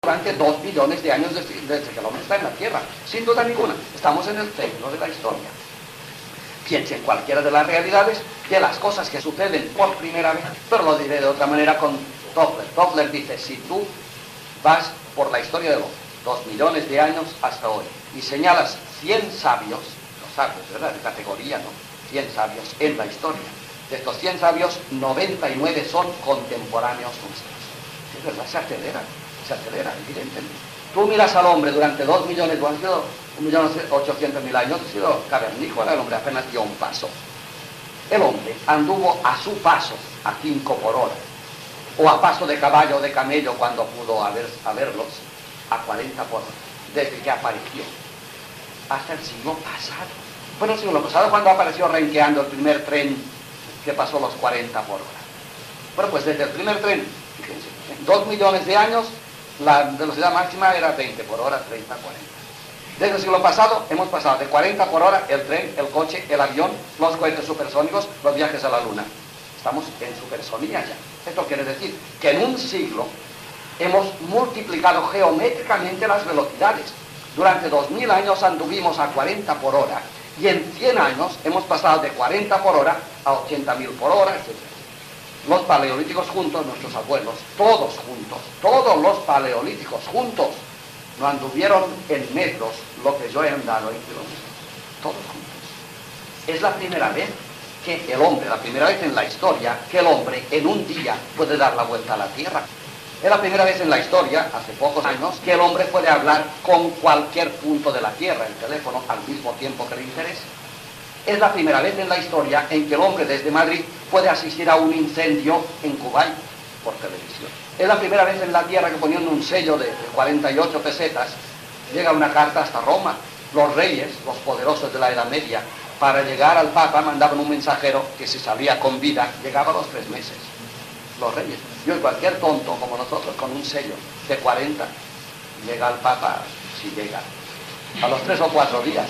durante 2 millones de años desde que el hombre está en la Tierra. Sin duda ninguna, estamos en el centro de la historia. Piense en cualquiera de las realidades, de las cosas que suceden por primera vez, pero lo diré de otra manera con Toffler. Toffler dice, si tú vas por la historia de los 2 millones de años hasta hoy y señalas 100 sabios, los sabios, ¿verdad?, de categoría, ¿no?, 100 sabios en la historia. De estos 100 sabios, 99 son contemporáneos nuestros. Es verdad, se acelera, evidentemente. Tú miras al hombre durante 2 millones, han sido 1.800.000 años, ha sido cavernícola, el hombre apenas dio un paso. El hombre anduvo a su paso, a 5 por hora, o a paso de caballo o de camello cuando pudo haberlos, a 40 por hora, desde que apareció, hasta el siglo pasado. Bueno, el siglo pasado, cuando apareció renqueando el primer tren que pasó los 40 por hora. Bueno, pues desde el primer tren, fíjense, en 2 millones de años, la velocidad máxima era 20 por hora, 30, 40. Desde el siglo pasado hemos pasado de 40 por hora el tren, el coche, el avión, los cohetes supersónicos, los viajes a la luna. Estamos en supersonía ya. Esto quiere decir que en un siglo hemos multiplicado geométricamente las velocidades. Durante 2000 años anduvimos a 40 por hora y en 100 años hemos pasado de 40 por hora a 80.000 por hora, etc. Los paleolíticos juntos, nuestros abuelos, todos juntos, todos los paleolíticos juntos, no anduvieron en metros lo que yo he andado en kilómetros, todos juntos. Es la primera vez que el hombre, la primera vez en la historia, que el hombre en un día puede dar la vuelta a la Tierra. Es la primera vez en la historia, hace pocos años, que el hombre puede hablar con cualquier punto de la Tierra, el teléfono, al mismo tiempo que le interese. Es la primera vez en la historia en que el hombre desde Madrid puede asistir a un incendio en Kuwait por televisión. Es la primera vez en la Tierra que poniendo un sello de 48 pesetas llega una carta hasta Roma. Los reyes, los poderosos de la Edad Media, para llegar al Papa mandaban un mensajero que si salía con vida llegaba a los 3 meses. Los reyes. Y hoy cualquier tonto como nosotros con un sello de 40 llega al Papa, si llega, a los 3 o 4 días.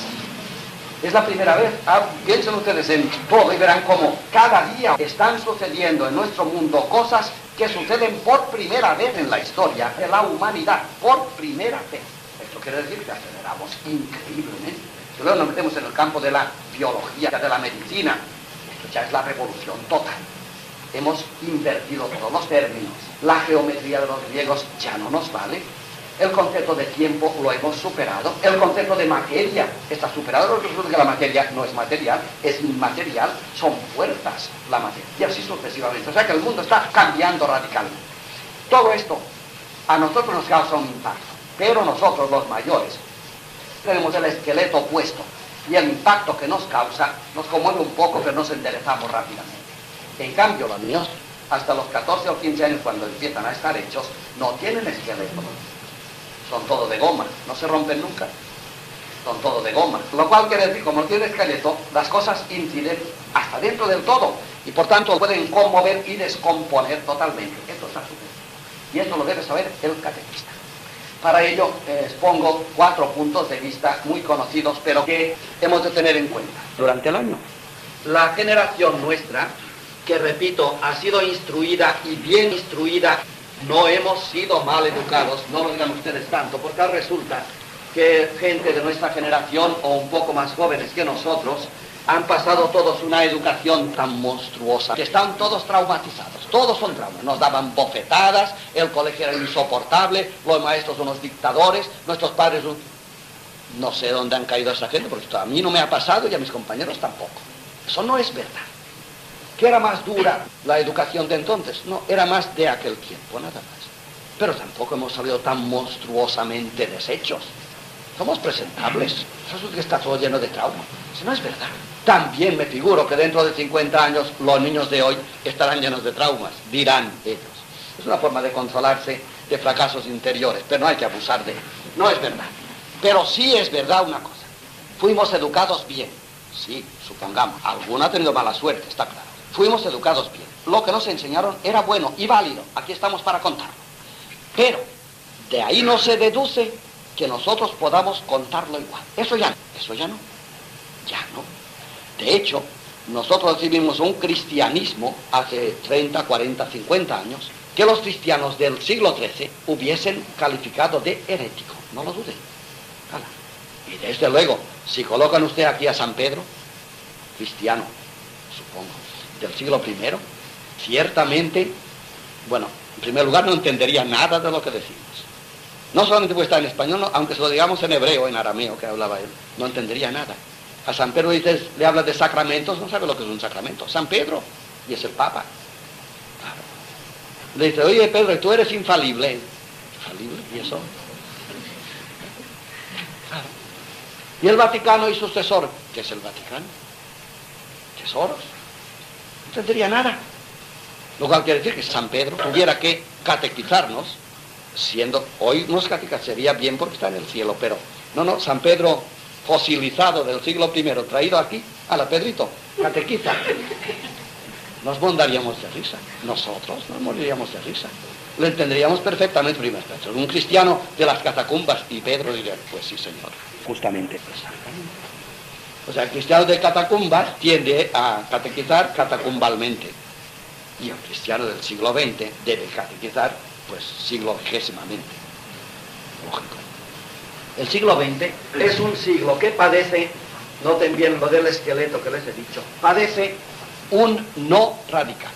Es la primera vez. Piensen ustedes en todo y verán cómo cada día están sucediendo en nuestro mundo cosas que suceden por primera vez en la historia de la humanidad, por primera vez. Esto quiere decir que aceleramos increíblemente. Si luego nos metemos en el campo de la biología, de la medicina, esto ya es la revolución total. Hemos invertido todos los términos. La geometría de los griegos ya no nos vale. El concepto de tiempo lo hemos superado. El concepto de materia está superado. Resulta que la materia no es material, es inmaterial. Son fuerzas la materia. Y así sucesivamente. O sea que el mundo está cambiando radicalmente. Todo esto a nosotros nos causa un impacto. Pero nosotros, los mayores, tenemos el esqueleto puesto. Y el impacto que nos causa nos conmueve un poco, pero nos enderezamos rápidamente. En cambio, los niños, hasta los 14 o 15 años, cuando empiezan a estar hechos, no tienen esqueleto. Son todo de goma, no se rompen nunca. Son todo de goma. Lo cual quiere decir, como no tiene esqueleto, las cosas inciden hasta dentro del todo. Y por tanto pueden conmover y descomponer totalmente. Esto está sucediendo. Y esto lo debe saber el catequista. Para ello expongo 4 puntos de vista muy conocidos, pero que hemos de tener en cuenta durante el año. La generación nuestra, que repito, ha sido instruida y bien instruida, no hemos sido mal educados, no lo digan ustedes tanto, porque ahora resulta que gente de nuestra generación o un poco más jóvenes que nosotros han pasado todos una educación tan monstruosa que están todos traumatizados, todos son traumas, nos daban bofetadas, el colegio era insoportable, los maestros son unos dictadores, nuestros padres no sé dónde han caído esa gente, porque esto a mí no me ha pasado y a mis compañeros tampoco. Eso no es verdad. ¿Que era más dura la educación de entonces? No, era más de aquel tiempo, nada más. Pero tampoco hemos salido tan monstruosamente deshechos. Somos presentables. Eso es que está todo lleno de trauma. Eso no es verdad. También me figuro que dentro de 50 años los niños de hoy estarán llenos de traumas, dirán ellos. Es una forma de consolarse de fracasos interiores, pero no hay que abusar de ello. No es verdad. Pero sí es verdad una cosa. Fuimos educados bien. Sí, supongamos. Alguno ha tenido mala suerte, está claro. Fuimos educados bien. Lo que nos enseñaron era bueno y válido. Aquí estamos para contarlo. Pero de ahí no se deduce que nosotros podamos contarlo igual. Eso ya no. Ya no. De hecho, nosotros recibimos un cristianismo hace 30, 40, 50 años que los cristianos del siglo XIII hubiesen calificado de herético, no lo duden. Y desde luego, si colocan usted aquí a San Pedro, cristiano, supongo, del siglo I, ciertamente, bueno, en primer lugar no entendería nada de lo que decimos. No solamente puede estar en español, no, aunque se lo digamos en hebreo, en arameo, que hablaba él, no entendería nada. A San Pedro le habla de sacramentos, no sabe lo que es un sacramento. San Pedro, y es el Papa. Claro. Le dice, oye Pedro, tú eres infalible. ¿Infalible? ¿Y eso? Claro. Y el Vaticano y sus tesoros. ¿Qué es el Vaticano? Tesoros. No entendería nada. Lo cual quiere decir que San Pedro tuviera que catequizarnos, siendo, hoy nos catequizaría bien porque está en el cielo, pero no, San Pedro fosilizado del siglo I, traído aquí, a la Pedrito, catequiza. Nos mondaríamos de risa, nosotros nos moriríamos de risa. Lo entenderíamos perfectamente, primero. Un cristiano de las catacumbas, y Pedro diría, pues sí señor, justamente, exactamente. O sea, el cristiano de catacumbas tiende a catequizar catacumbalmente. Y el cristiano del siglo XX debe catequizar, pues, siglo XX-mente. Lógico. El siglo XX es un siglo que padece, noten bien lo del esqueleto que les he dicho, padece un no radical.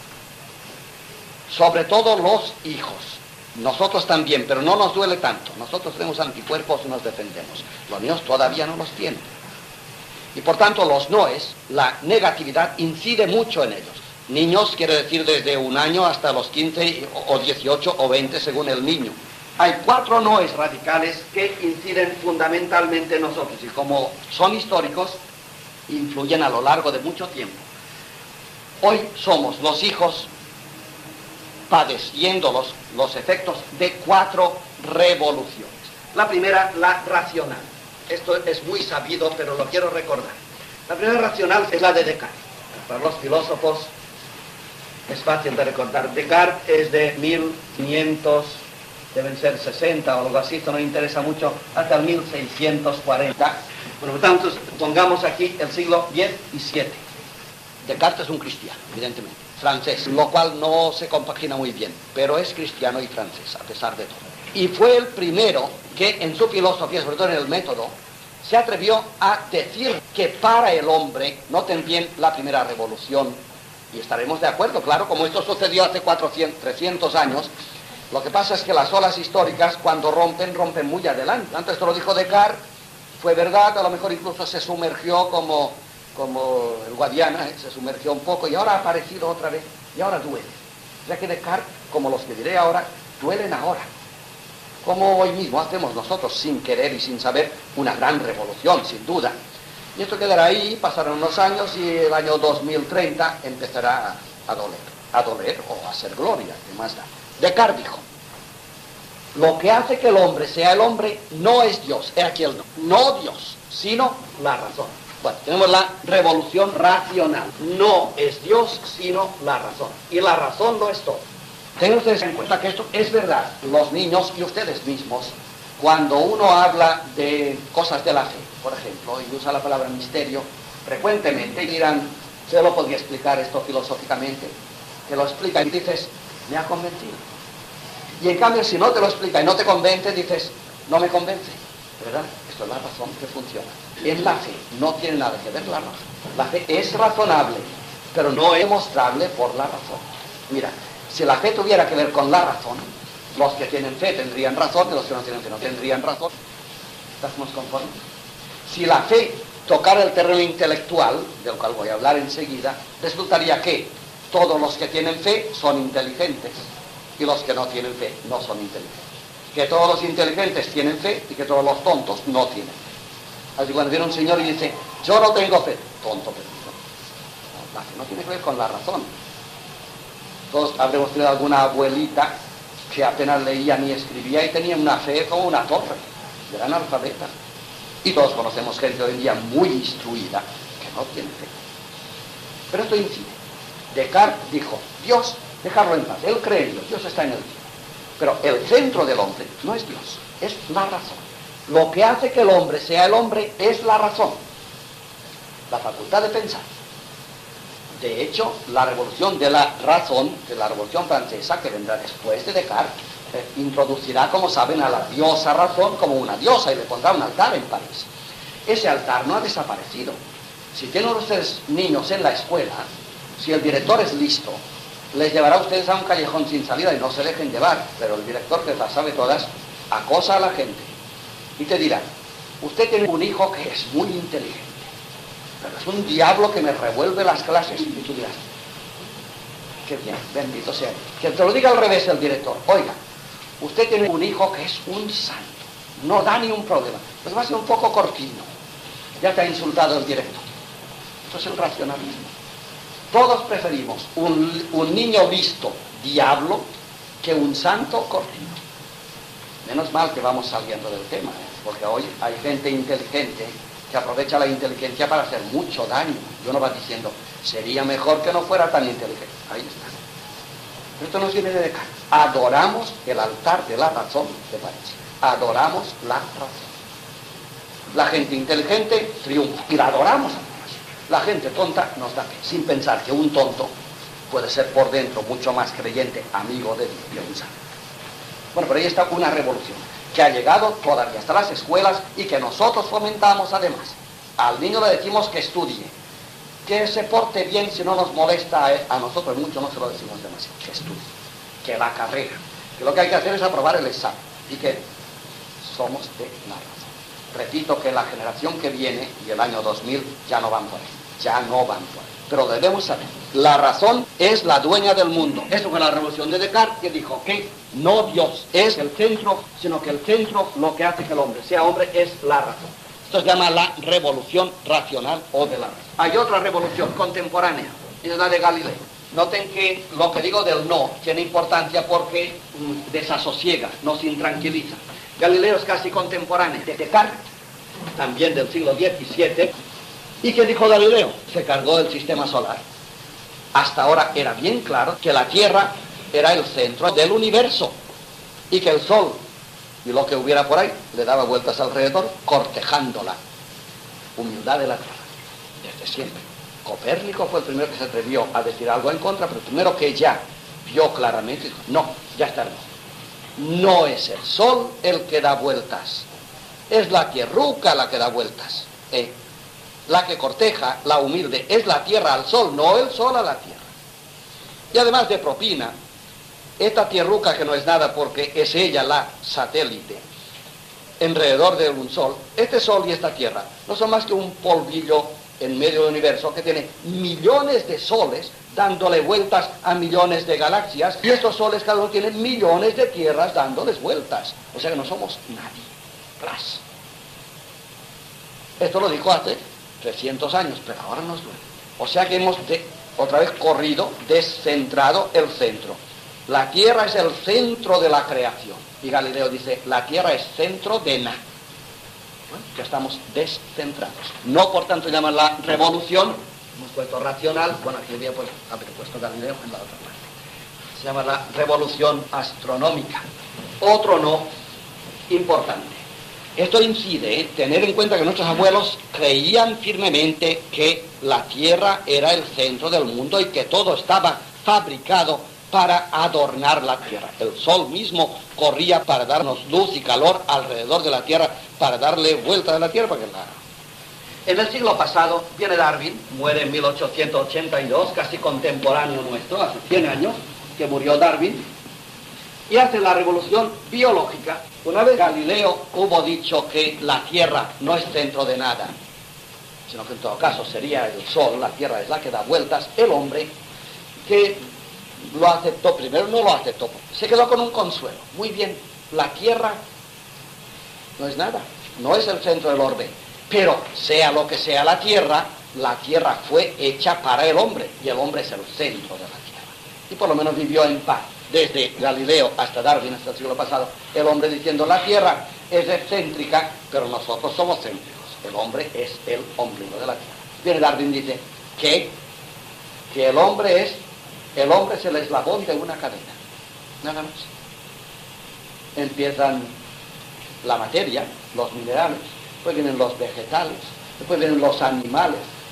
Sobre todo los hijos. Nosotros también, pero no nos duele tanto. Nosotros tenemos anticuerpos y nos defendemos. Los niños todavía no los tienen. Y por tanto los noes, la negatividad incide mucho en ellos. Niños quiere decir desde un año hasta los 15 o 18 o 20 según el niño. Hay 4 noes radicales que inciden fundamentalmente en nosotros y como son históricos, influyen a lo largo de mucho tiempo. Hoy somos los hijos padeciendo los efectos de 4 revoluciones. La primera, la racional. Esto es muy sabido, pero lo quiero recordar. La primera racional es la de Descartes. Para los filósofos es fácil de recordar. Descartes es de 1500, deben ser 60 o algo así, esto no interesa mucho, hasta el 1640. Bueno, por tanto, pongamos aquí el siglo XVII. Descartes es un cristiano, evidentemente, francés, lo cual no se compagina muy bien, pero es cristiano y francés, a pesar de todo. Y fue el primero que en su filosofía, sobre todo en el método, se atrevió a decir que para el hombre, noten bien la primera revolución, y estaremos de acuerdo, claro, como esto sucedió hace 300 años, lo que pasa es que las olas históricas cuando rompen muy adelante. Antes esto lo dijo Descartes, fue verdad, a lo mejor incluso se sumergió como el Guadiana, se sumergió un poco y ahora ha aparecido otra vez y ahora duele. Ya que Descartes, como los que diré ahora, duelen ahora. Como hoy mismo hacemos nosotros, sin querer y sin saber, una gran revolución, sin duda. Y esto quedará ahí, pasarán unos años y el año 2030 empezará a doler o a ser gloria, que más da. Descartes dijo, lo que hace que el hombre sea el hombre no es Dios, es aquí el no Dios, sino la razón. Bueno, tenemos la revolución racional. No es Dios, sino la razón. Y la razón lo es todo. Tengan ustedes en cuenta que esto es verdad. Los niños y ustedes mismos, cuando uno habla de cosas de la fe, por ejemplo, y usa la palabra misterio, frecuentemente dirán, ¿se lo podría explicar esto filosóficamente? Te lo explica y dices, me ha convencido. Y en cambio, si no te lo explica y no te convence, dices, no me convence. ¿Verdad? Esto es la razón que funciona. En la fe no tiene nada que ver la razón. La fe es razonable, pero no es demostrable por la razón. Mira, si la fe tuviera que ver con la razón, los que tienen fe tendrían razón y los que no tienen fe no tendrían razón. ¿Estamos conformes? Si la fe tocara el terreno intelectual, del cual voy a hablar enseguida, resultaría que todos los que tienen fe son inteligentes y los que no tienen fe no son inteligentes. Que todos los inteligentes tienen fe y que todos los tontos no tienen fe. Así cuando viene un señor y dice, yo no tengo fe, tonto, pero no, la fe no tiene que ver con la razón. Todos habremos tenido alguna abuelita que apenas leía ni escribía y tenía una fe como una torre, era analfabeta. Y todos conocemos gente hoy en día muy instruida que no tiene fe. Pero esto incide. Descartes dijo, Dios, dejarlo en paz, él cree en Dios, Dios está en el cielo. Pero el centro del hombre no es Dios, es la razón. Lo que hace que el hombre sea el hombre es la razón, la facultad de pensar. De hecho, la revolución de la razón, de la revolución francesa, que vendrá después de Descartes, introducirá, como saben, a la diosa razón como una diosa y le pondrá un altar en París. Ese altar no ha desaparecido. Si tienen ustedes niños en la escuela, si el director es listo, les llevará a ustedes a un callejón sin salida y no se dejen llevar, pero el director, que las sabe todas, acosa a la gente y te dirá: usted tiene un hijo que es muy inteligente, pero es un diablo que me revuelve las clases. Y tú dirás: qué bien, bendito sea. Que te lo diga al revés el director: oiga, usted tiene un hijo que es un santo, no da ni un problema, pues va a ser un poco cortino. Ya te ha insultado el director. Esto es el racionalismo. Todos preferimos un niño listo, diablo, que un santo cortino. Menos mal que vamos saliendo del tema, porque hoy hay gente inteligente que aprovecha la inteligencia para hacer mucho daño. Y uno va diciendo: sería mejor que no fuera tan inteligente. Ahí está. Esto nos viene de Descartes. Adoramos el altar de la razón, ¿te parece? Adoramos la razón. La gente inteligente triunfa y la adoramos. La gente tonta nos da fe, sin pensar que un tonto puede ser por dentro mucho más creyente, amigo de Dios, que un santo. Bueno, pero ahí está una revolución que ha llegado todavía hasta las escuelas y que nosotros fomentamos además. Al niño le decimos que estudie, que se porte bien si no nos molesta a nosotros mucho, no se lo decimos demasiado, que estudie, que la carrera, que lo que hay que hacer es aprobar el examen y que somos de la razón. Repito que la generación que viene y el año 2000 ya no van por ahí, ya no van por ahí. Pero debemos saber, la razón es la dueña del mundo. Eso fue la revolución de Descartes, que dijo que no Dios es el centro, sino que el centro, lo que hace que el hombre sea hombre, es la razón. Esto se llama la revolución racional o de la razón. Hay otra revolución contemporánea, es la de Galileo. Noten que lo que digo del no tiene importancia porque desasosiega, nos intranquiliza. Galileo es casi contemporáneo de Descartes, también del siglo XVII. ¿Y qué dijo Galileo? Se cargó del sistema solar. Hasta ahora era bien claro que la Tierra era el centro del universo y que el Sol y lo que hubiera por ahí le daba vueltas alrededor, cortejando la humildad de la Tierra, desde siempre. Copérnico fue el primero que se atrevió a decir algo en contra, pero el primero que ya vio claramente, dijo: no, ya está hermoso. No es el Sol el que da vueltas, es la tierruca la que da vueltas. La que corteja, la humilde, es la Tierra al Sol, no el Sol a la Tierra. Y además de propina, esta tierruca, que no es nada porque es ella la satélite alrededor de un Sol, este Sol y esta Tierra no son más que un polvillo en medio del universo que tiene millones de soles dándole vueltas a millones de galaxias, y estos soles cada uno tienen millones de tierras dándoles vueltas. O sea que no somos nadie. Ras. Esto lo dijo hace 300 años, pero ahora nos duele. O sea que hemos otra vez corrido, descentrado el centro. La Tierra es el centro de la creación. Y Galileo dice: la Tierra es centro de nada. Bueno, ya estamos descentrados. No, por tanto, llaman la revolución. Hemos puesto racional. Bueno, aquí había puesto Galileo en la otra parte. Se llama la revolución astronómica. Otro no importante. Esto incide, tener en cuenta que nuestros abuelos creían firmemente que la Tierra era el centro del mundo y que todo estaba fabricado para adornar la Tierra. El Sol mismo corría para darnos luz y calor alrededor de la Tierra, para darle vuelta a la Tierra. En el siglo pasado viene Darwin, muere en 1882, casi contemporáneo nuestro, hace 100 años que murió Darwin, y hace la revolución biológica. Una vez Galileo hubo dicho que la Tierra no es centro de nada, sino que en todo caso sería el Sol, la Tierra es la que da vueltas, el hombre, que lo aceptó, primero no lo aceptó, se quedó con un consuelo. Muy bien, la Tierra no es nada, no es el centro del orbe, pero sea lo que sea la Tierra fue hecha para el hombre, y el hombre es el centro de la Tierra. Y por lo menos vivió en paz. Desde Galileo hasta Darwin, hasta el siglo pasado, el hombre diciendo: la Tierra es excéntrica, pero nosotros somos céntricos. El hombre es el ombligo de la Tierra. Viene Darwin y dice que el hombre es el eslabón de una cadena. Nada más. Empiezan la materia, los minerales, después vienen los vegetales, después vienen los animales,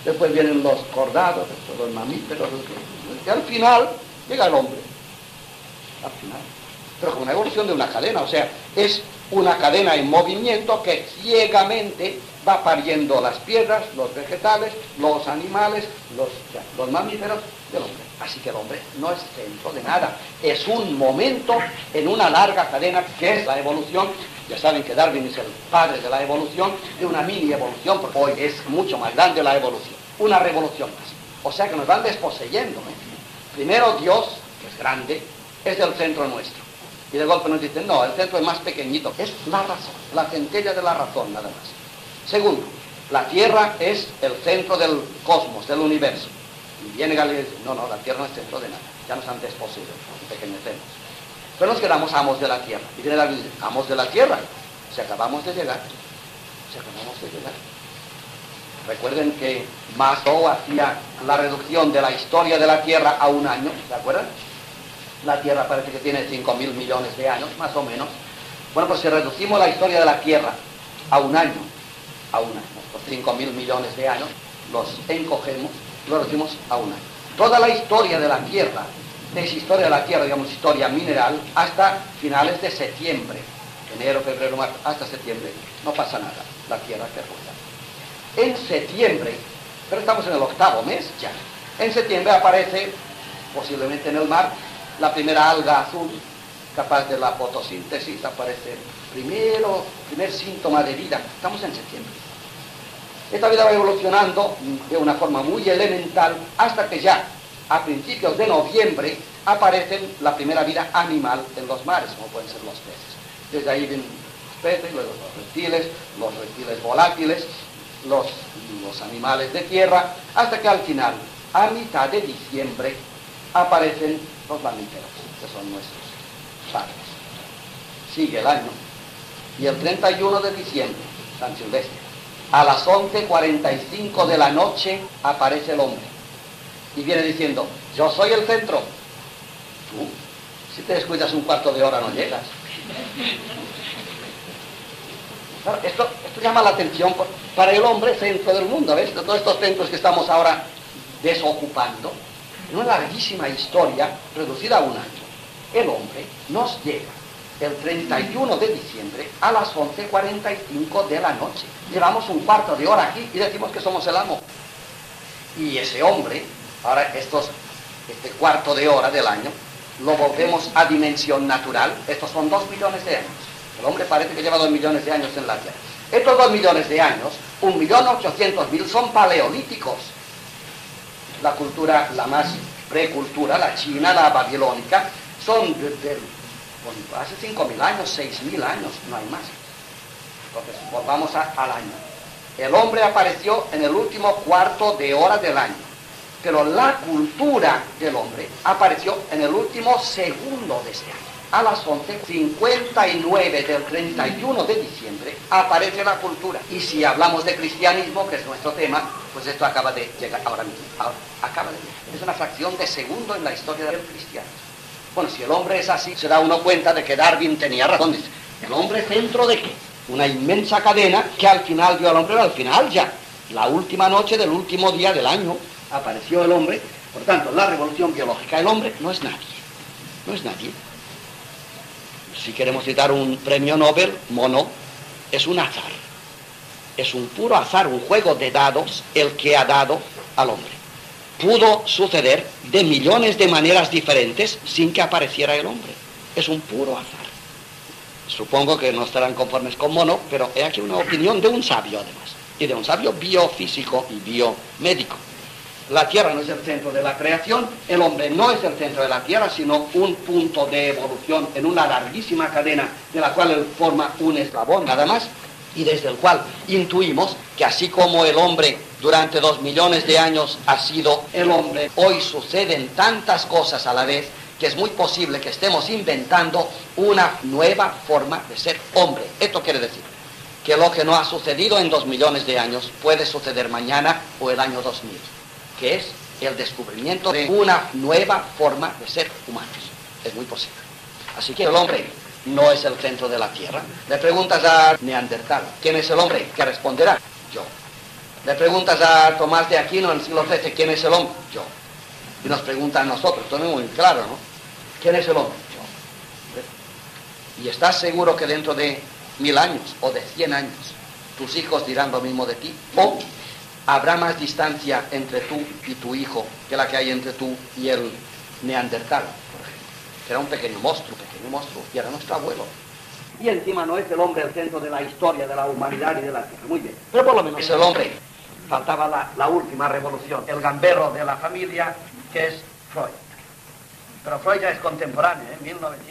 después vienen los cordados, después los mamíferos, y al final llega el hombre. Al final. Pero con una evolución de una cadena, o sea, es una cadena en movimiento que ciegamente va pariendo las piedras, los vegetales, los animales, los mamíferos del hombre. Así que el hombre no es centro de nada, es un momento en una larga cadena que es la evolución. Ya saben que Darwin es el padre de la evolución, de una mini evolución, porque hoy es mucho más grande la evolución, una revolución más. O sea que nos van desposeyendo, ¿eh? Primero Dios, que es grande, es el centro nuestro. Y de golpe nos dicen, no, el centro es más pequeñito. Es la razón, la centella de la razón, nada más. Segundo, la Tierra es el centro del cosmos, del universo. Y viene Galileo y dice, no, la Tierra no es centro de nada. Ya nos han desposeído, pequeñecemos. Pero nos quedamos amos de la Tierra. Y viene Galileo y dice, amos de la Tierra. Si acabamos de llegar. Recuerden que Maslow hacía la reducción de la historia de la Tierra a un año, ¿se acuerdan? La Tierra parece que tiene 5.000 millones de años, más o menos. Bueno, pues si reducimos la historia de la Tierra a un año, los 5.000 millones de años, los encogemos, lo reducimos a un año. Toda la historia de la Tierra es historia de la Tierra, digamos, historia mineral, hasta finales de septiembre. Enero, febrero, marzo, hasta septiembre. No pasa nada, la Tierra se rueda. En septiembre, pero estamos en el 8º mes ya, en septiembre aparece, posiblemente en el mar, la primera alga azul, capaz de la fotosíntesis, aparece primer síntoma de vida. Estamos en septiembre. Esta vida va evolucionando de una forma muy elemental hasta que ya, a principios de noviembre, aparecen la primera vida animal en los mares, como pueden ser los peces. Desde ahí vienen los peces, luego los reptiles volátiles, los animales de tierra, hasta que al final, a mitad de diciembre, aparecen los mamíferos, que son nuestros padres. Sigue el año, y el 31 de diciembre, San Silvestre, a las 11:45 de la noche aparece el hombre, y viene diciendo, yo soy el centro. Tú, si te descuidas un cuarto de hora no llegas. Claro, esto llama la atención para el hombre, centro del mundo, ¿ves? De todos estos centros que estamos ahora desocupando, en una larguísima historia reducida a un año, el hombre nos llega el 31 de diciembre a las 11:45 de la noche. Llevamos un cuarto de hora aquí y decimos que somos el amo. Y ese hombre, ahora este cuarto de hora del año, lo volvemos a dimensión natural. Estos son 2 millones de años. El hombre parece que lleva 2 millones de años en la Tierra. Estos 2 millones de años, 1.800.000 son paleolíticos. La cultura, la más precultura, la china, la babilónica, son hace 5.000 años, 6.000 años, no hay más. Entonces, volvamos al año. El hombre apareció en el último cuarto de hora del año, pero la cultura del hombre apareció en el último segundo de ese año. A las 11:59 del 31 de diciembre aparece la cultura. Y si hablamos de cristianismo, que es nuestro tema, pues esto acaba de llegar ahora mismo. Acaba de llegar. Es una fracción de segundo en la historia del cristianismo. Bueno, si el hombre es así, se da uno cuenta de que Darwin tenía razón. Dice, ¿el hombre centro de qué? Una inmensa cadena que al final dio al hombre, pero al final ya, la última noche del último día del año, apareció el hombre. Por tanto, la revolución biológica, el hombre no es nadie. No es nadie. Si queremos citar un premio Nobel, Monod, es un azar. Es un puro azar, un juego de dados el que ha dado al hombre. Pudo suceder de millones de maneras diferentes sin que apareciera el hombre. Es un puro azar. Supongo que no estarán conformes con Monod, pero he aquí una opinión de un sabio además, y de un sabio biofísico y biomédico. La Tierra no es el centro de la creación, el hombre no es el centro de la Tierra, sino un punto de evolución en una larguísima cadena de la cual él forma un eslabón nada más, y desde el cual intuimos que así como el hombre durante 2 millones de años ha sido el hombre, hoy suceden tantas cosas a la vez que es muy posible que estemos inventando una nueva forma de ser hombre. Esto quiere decir que lo que no ha sucedido en 2 millones de años puede suceder mañana o el año 2000. Que es el descubrimiento de una nueva forma de ser humanos. Es muy posible. Así que el hombre no es el centro de la Tierra. Le preguntas a Neandertal, ¿quién es el hombre? ¿Qué responderá? Yo. Le preguntas a Tomás de Aquino en el siglo XIII, ¿quién es el hombre? Yo. Y nos preguntan a nosotros, esto no es muy claro, ¿no? ¿Quién es el hombre? Yo. ¿Y estás seguro que dentro de 1000 años o de 100 años tus hijos dirán lo mismo de ti? ¿O habrá más distancia entre tú y tu hijo que la que hay entre tú y el neandertal, por ejemplo? Que era un pequeño monstruo, y era nuestro abuelo. Y encima no es el hombre el centro de la historia, de la humanidad y de la tierra. Muy bien. Pero por lo menos es el hombre. Faltaba la última revolución, el gambero de la familia, que es Freud. Pero Freud ya es contemporáneo, en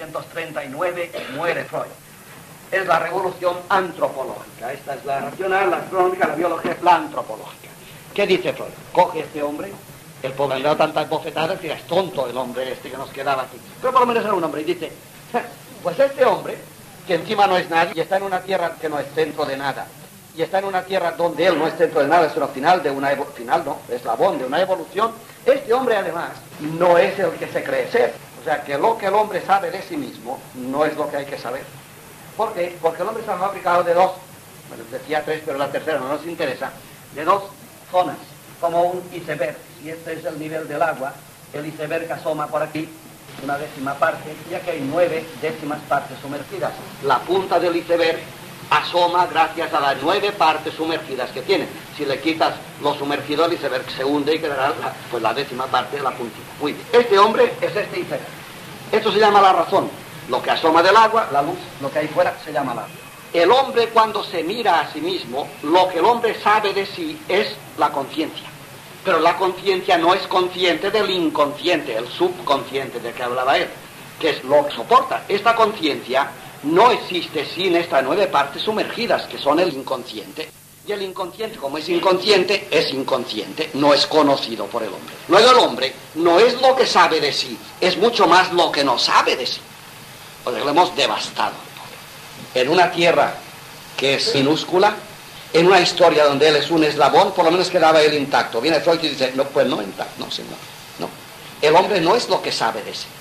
1939 muere Freud. Es la revolución antropológica. Esta es la racional, la astronómica, la biología, la antropológica. ¿Qué dice Freud? Coge este hombre, el pobre le ha dado tantas bofetadas que es tonto el hombre este que nos quedaba aquí. Pero por lo menos era un hombre y dice, pues este hombre, que encima no es nadie, y está en una tierra que no es centro de nada, y está en una tierra donde él no es centro de nada, es una final de una eslabón de una evolución. Este hombre además no es el que se cree ser. O sea, que lo que el hombre sabe de sí mismo no es lo que hay que saber. ¿Por qué? Porque el hombre está fabricado de dos, bueno, decía tres, pero la tercera no nos interesa, de dos zonas, como un iceberg. Y este es el nivel del agua, el iceberg asoma por aquí, una décima parte, y aquí hay 9 décimas partes sumergidas. La punta del iceberg asoma gracias a las 9 partes sumergidas que tiene. Si le quitas lo sumergido, el iceberg se hunde y quedará la décima parte de la puntita. Muy bien. Este hombre es este iceberg. Esto se llama la razón. Lo que asoma del agua, la luz, lo que hay fuera, se llama la razón. El hombre, cuando se mira a sí mismo, lo que el hombre sabe de sí es la conciencia. Pero la conciencia no es consciente del inconsciente, el subconsciente de que hablaba él, que es lo que soporta. Esta conciencia no existe sin estas 9 partes sumergidas, que son el inconsciente. Y el inconsciente, como es inconsciente, no es conocido por el hombre. Luego el hombre no es lo que sabe de sí, es mucho más lo que no sabe de sí. O sea, lo hemos devastado. En una tierra que es minúscula, en una historia donde él es un eslabón, por lo menos quedaba él intacto. Viene Freud y dice, no, pues no intacto, no, señor, no. El hombre no es lo que sabe de sí.